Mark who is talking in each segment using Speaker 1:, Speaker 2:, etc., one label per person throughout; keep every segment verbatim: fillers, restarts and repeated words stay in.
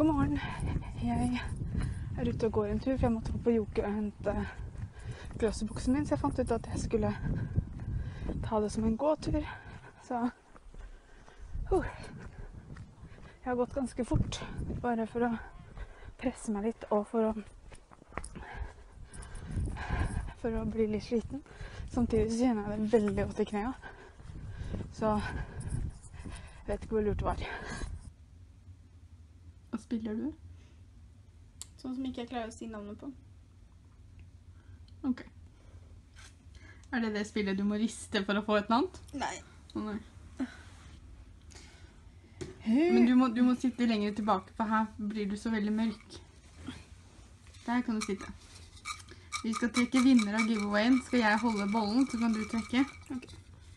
Speaker 1: God morgen. Jeg er ute og går en tur, for jeg måtte gå på Joker og hente gløsebuksen min, så jeg fant ut at jeg skulle ta det som en gåtur. Så uh, jeg har gått ganske fort, bare for å presse meg litt og for å for å bli litt sliten. Samtidig så kjenner jeg det veldig godt i knæene. Så jeg vet ikke hvor lurt det var.
Speaker 2: Hva spiller du?
Speaker 3: Sånn som ikke jeg klarer å si navnet på.
Speaker 2: Ok. Er det det spillet du må riste for å få et eller annet?
Speaker 3: Nei.
Speaker 2: Å nei. Men du må, du må sitte lenger tilbake, for her blir du så veldig mørk. Der kan du sitte. Vi skal trekke vinner av giveawayen. Skal jeg holde bollen, så kan du trekke.
Speaker 3: Ok.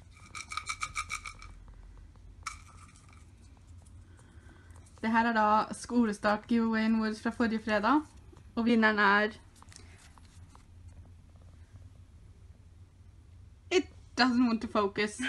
Speaker 2: Det her er da skolestart-giveawayen vår fra forrige fredag. Og vinneren er... It doesn't want to focus.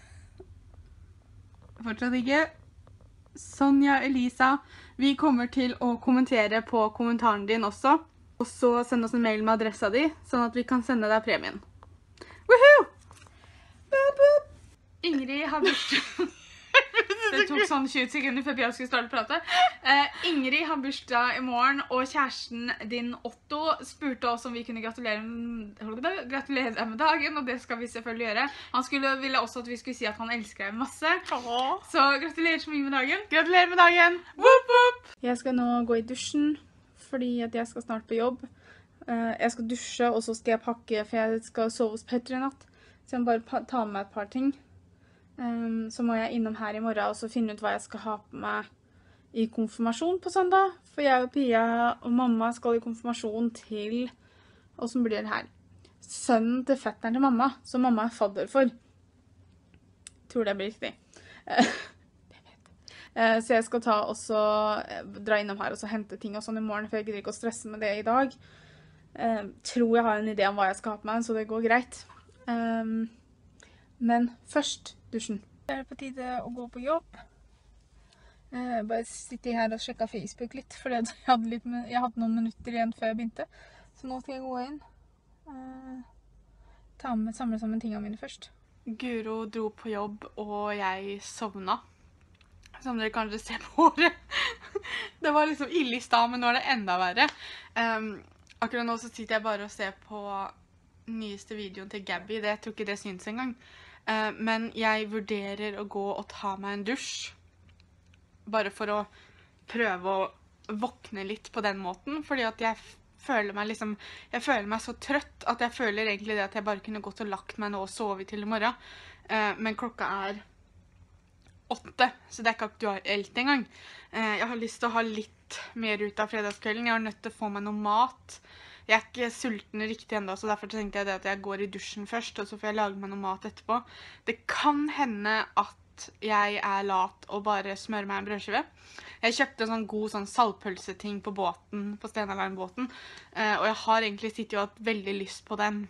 Speaker 2: Fortsatt ikke. Sonja Elisa. Vi kommer til å kommentere på kommentaren din også. Og så sende oss en mail med adressa di, sånn at vi kan sende deg premien. Woohoo! Boop, boop. Ingrid har bursdag... Det tok sånn tjue sekunder før jeg skulle starte å prate. Eh, Ingrid har bursdag i morgen, og kjæresten din Otto spurte oss om vi kunne gratulere, gratulere deg med dagen, og det skal vi selvfølgelig gjøre. Han skulle, ville også at vi skulle si at han elsker deg masse. Så gratulerer så mye med dagen. Gratulerer med dagen! Woop, woop!
Speaker 1: Jeg skal nå gå i dusjen, fordi at jeg skal snart på jobb. Eh, jeg skal dusje, og så skal jeg pakke, for jeg skal sove hos Petter i natt. Så jeg må bare ta med meg et par ting. Um, så må jeg innom her i morgen og så finne ut hva jeg skal ha på meg i konfirmasjon på søndag. For jeg og Pia og mamma skal i konfirmasjon til, og som blir det her, sønnen til fetteren til mamma, som mamma er fadder for. Jeg tror det blir riktig. uh, så jeg skal ta og så dra innom her og så hente ting og sånn i morgen, for jeg gidder ikke å stresse med det i dag. Uh, tror jeg har en idé om hva jeg skal ha på meg, så det går greit. Um, men først dusjen. Det er på tide å gå på jobb. Eh, bare sitte her og sjekke Facebook litt, for jeg hadde, litt med, jeg hadde noen minutter igjen før jeg begynte. Så nå skal jeg gå inn. Eh, ta med, samle sammen tingene mine først.
Speaker 2: Guro dro på jobb, og jeg sovna. Som dere kanskje ser på håret. Det var liksom ille i stad, men nå er det enda verre. Um, akkurat nå så sitter jeg bare og ser på nyeste videoen til Gabby. Det, jeg tror ikke det syns engang. Uh, men jeg vurderer å gå og ta meg en dusj, bare for å prøve å våkne litt på den måten, fordi at jeg føler meg liksom, jeg føler meg så trøtt at jeg føler egentlig det at jeg bare kunne gått og lagt meg nå og sove til i morgen. Uh, men klokka er åtte, så det er ikke aktuelt engang. Uh, jeg har lyst til å ha litt mer ut av fredagskvelden. Jeg har nødt til å få meg noe mat. Jeg er ikke sulten riktig enda, så derfor tenkte jeg det at jeg går i dusjen først, og så får jeg lage meg noe mat etterpå. Det kan hende at jeg er lat og bare smører meg en brødskive. Jeg kjøpte en sånn god sånn saltpølseting på båten, på Stenalarm-båten, og jeg har egentlig sittet og hatt veldig lyst på den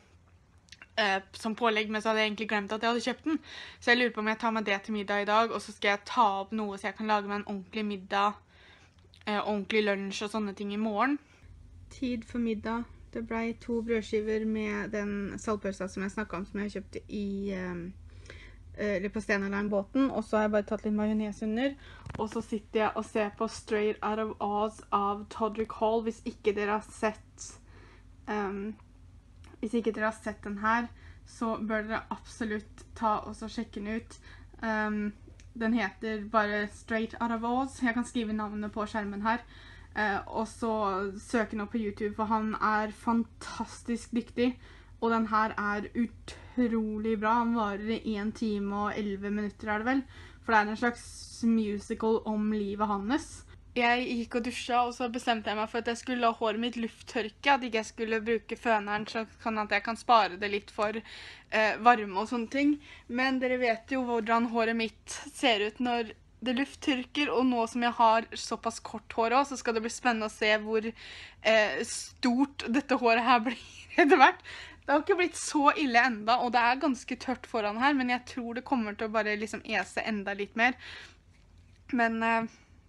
Speaker 2: som pålegg, men så hadde jeg egentlig glemt at jeg hadde kjøpt den. Så jeg lurer på om jeg tar meg det til middag i dag, og så skal jeg ta opp noe så jeg kan lage meg en ordentlig middag, ordentlig lunsj og sånne ting i morgen. Tid for middag. Det ble to brødskiver med den saltpølsa som jeg snakket om, som jeg kjøpte i, um, eller på Stenalarm-båten, og så har jeg bare tatt litt majones under, og så sitter jeg og ser på Straight Out of Oz av Todrick Hall. Hvis ikke dere har sett, um, hvis ikke dere har sett den her, så bør dere absolutt ta og så sjekke den ut. Um, den heter bare Straight Out of Oz. Jeg kan skrive navnet på skjermen her. Uh, og så søker nå på YouTube, for han er fantastisk dyktig, og den her er utrolig bra. Han varer i en time og elleve minutter er det vel, for det er en slags musical om livet hans. Jeg gikk og dusja, og så bestemte jeg meg for at jeg skulle la håret mitt lufttørke, at ikke jeg skulle bruke føneren, så kan at jeg kan spare det litt for uh, varme og sånne ting. Men dere vet jo hvordan håret mitt ser ut når det lufttørker, og nå som jeg har såpass kort hår også, så skal det bli spennende å se hvor eh, stort dette håret her blir etter hvert. Det har ikke blitt så ille enda, og det er ganske tørt foran her, men jeg tror det kommer til å bare liksom ese enda litt mer. Men eh,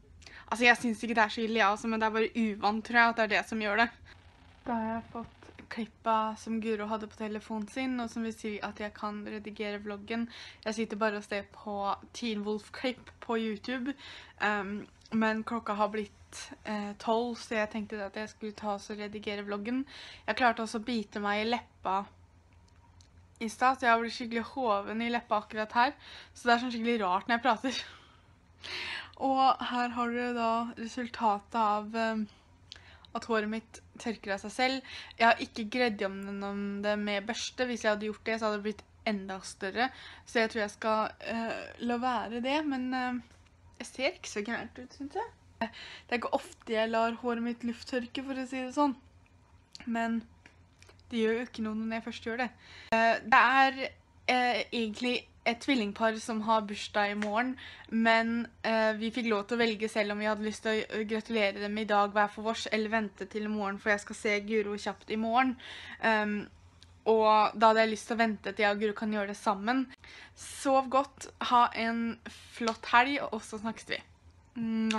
Speaker 2: Altså, jeg synes ikke det er så ille, ja, altså, men det er bare uvant, tror jeg, at det er det som gjør det. Da har jeg fått klippet som Guro hadde på telefonen sin, og som vil si at jeg kan redigere vloggen. Jeg sitter bare og ser på Teen Wolf Klipp på YouTube, um, men klokka har blitt eh, tolv, så jeg tenkte at jeg skulle ta og redigere vloggen. Jeg klarte også å bite meg i leppa i stad, så jeg har blitt skikkelig hoven i leppa akkurat her, så det er sånn skikkelig rart når jeg prater. Og her har dere da resultatet av um, at håret mitt tørker av seg selv. Jeg har ikke gredd gjennom det med børste. Hvis jeg hadde gjort det, så hadde det blitt enda større. Så jeg tror jeg skal uh, la være det, men uh, jeg ser ikke så gærent ut, synes jeg. Det er ikke ofte jeg lar håret mitt lufttørke, for å si det sånn. Men det gjør jo ikke noe når jeg først gjør det. Uh, det er uh, egentlig et tvillingpar som har bursdag i morgen, men eh, vi fikk lov til å velge selv om vi hadde lyst til å gratulere dem i dag hver for vårs, eller vente til i morgen, for jeg skal se Guro kjapt i morgen. Um, og da hadde jeg lyst til å vente til jeg og Guro kan gjøre det sammen. Sov godt, ha en flott helg, og så snakkes vi.